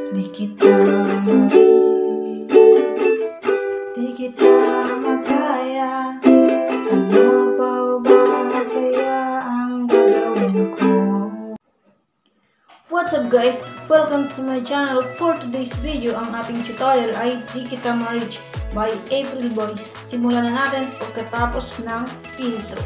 Di kita di kita makaya. Ano pa ba kaya ang gagawin ko? What's up guys? Welcome to my channel. For today's video, ang ating tutorial ay Di Kita Ma-Reach by April Boys. Simulan na natin pagkatapos ng intro.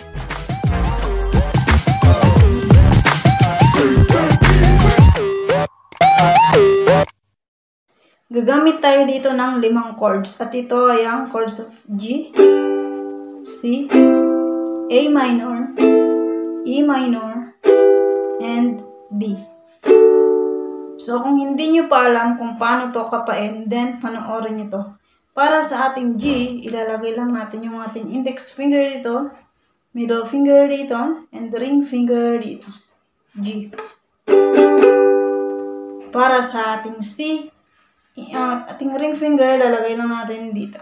Gagamit tayo dito ng 5 chords at ito ay ang chords of G, C, A minor, E minor, and D. So kung hindi nyo pa alam kung paano to kapain, then panoorin nyo to. Para sa ating G, ilalagay lang natin yung ating index finger dito, middle finger dito, and ring finger dito. G. Para sa ating C, ating ring finger, lalagay lang natin dito.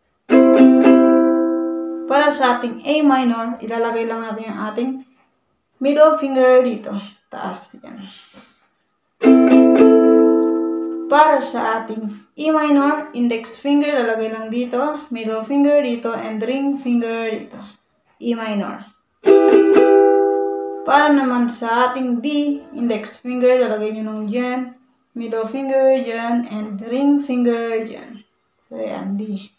Para sa ating A minor, ilalagay lang natin yung ating middle finger dito. Taas yan. Para sa ating E minor, index finger, lalagay lang dito. Middle finger dito, and ring finger dito. E minor. Para naman sa ating D, index finger, lalagay nyo nung dyan. Middle finger dyan, and ring finger dyan. So, ayan, D.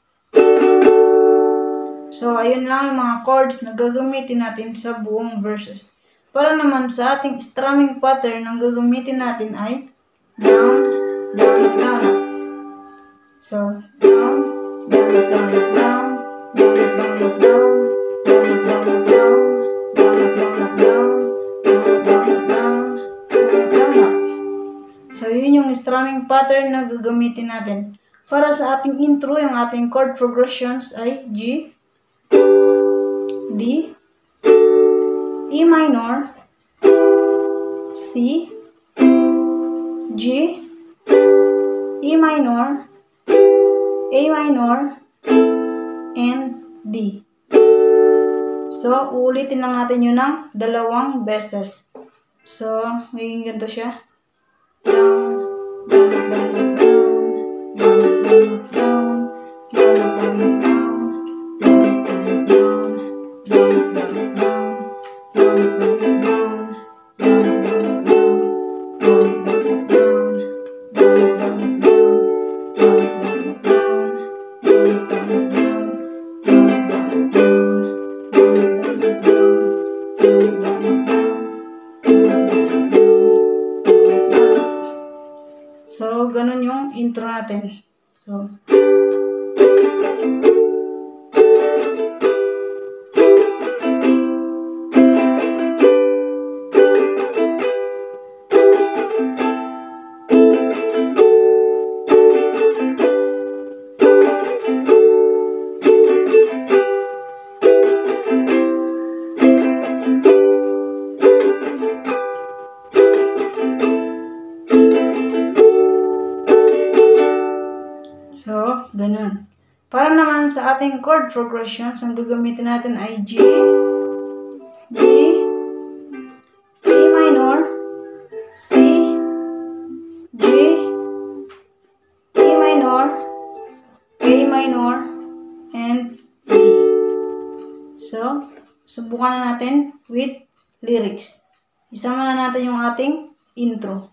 So, ayun lang yung mga chords na gagamitin natin sa buong verses. Para naman sa ating strumming pattern, ang gagamitin natin ay down, down, down, up. So, down, down, down, down, down, down, down, down, down, so, yun yung strumming pattern na gagamitin natin. Para sa ating intro, yung ating chord progressions ay G, D, E minor, C, G, E minor, A minor, and D. So, uulitin lang natin yun ng 2 beses. So, magiging ganito siya. Down, down, down, down, down, down, down, down, down, so, ganun yung intro natin. So, ganun. Para naman sa ating chord progressions, ang gagamitin natin ay G, D, E minor, C, G, E minor, A minor, and D. So, subukan na natin with lyrics. Isama na natin yung ating intro.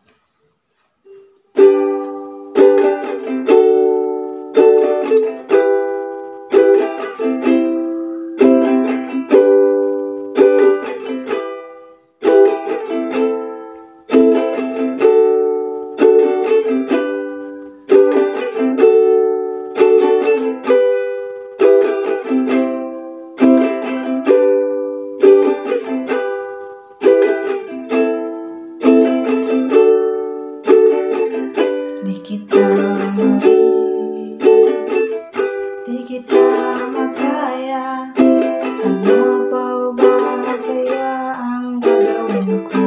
Di kita makaya. Ano pa ba kaya ang gagawin ko?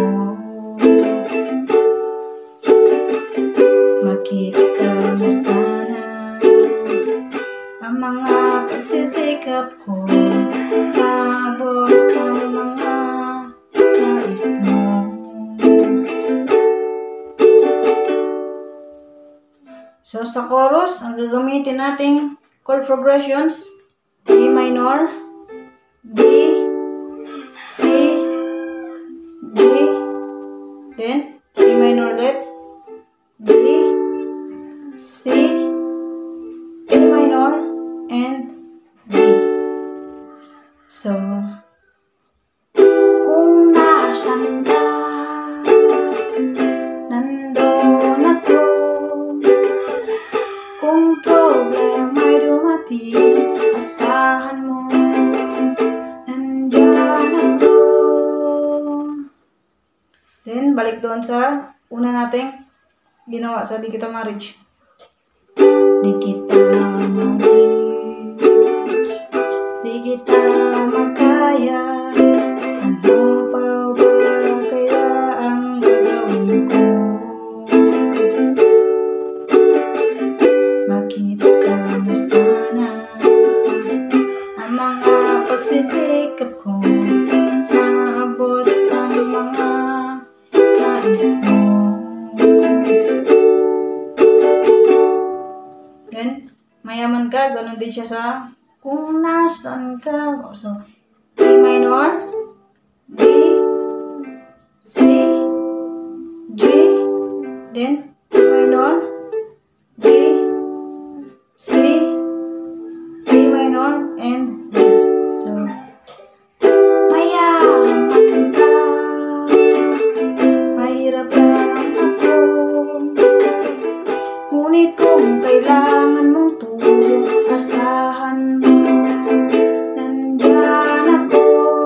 Makita mo sana ang mga pagsisikap ko. Abot ang mga nais mo. So, sa chorus, ang gagamitin nating chord progressions, A minor, B, C, G, then A minor ulit, B, C, A minor, and D. So, kung nasaan ka, nandun ako. Kung problema'y dumating, asahan mo, nandyan ako. Then, balik doon sa una nating ginawa sa Di Kita Ma-reach. Di kita ma-reach, di kita makaya, ano pa ba kaya ang gagawin ko? Makita mo sana ang mga pagsisikap ko, maabot ang mga nais mo. Then, mayaman ka, ganun din siya sa kung nasaan ka. So, A minor, B, C, G, then A minor, B, C, A minor, and D. So, mayaman ka, mahirap lang ako, ngunit kung kailangan mong tulong, asahan mo, nandyan ako.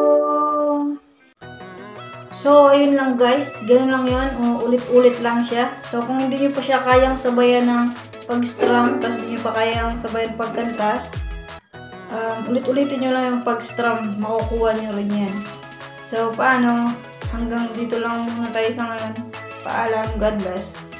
So, ayun lang guys, ganun lang yun, ulit-ulit lang siya. So, kung hindi nyo pa siya kayang sabayan ng pag-strum, tapos hindi nyo pa kayang sabayan pagkanta, ulit-ulitin nyo lang yung pag-strum, makukuha nyo rin yan. So, paano? Hanggang dito lang muna tayo sa ngayon. Paalam, God bless.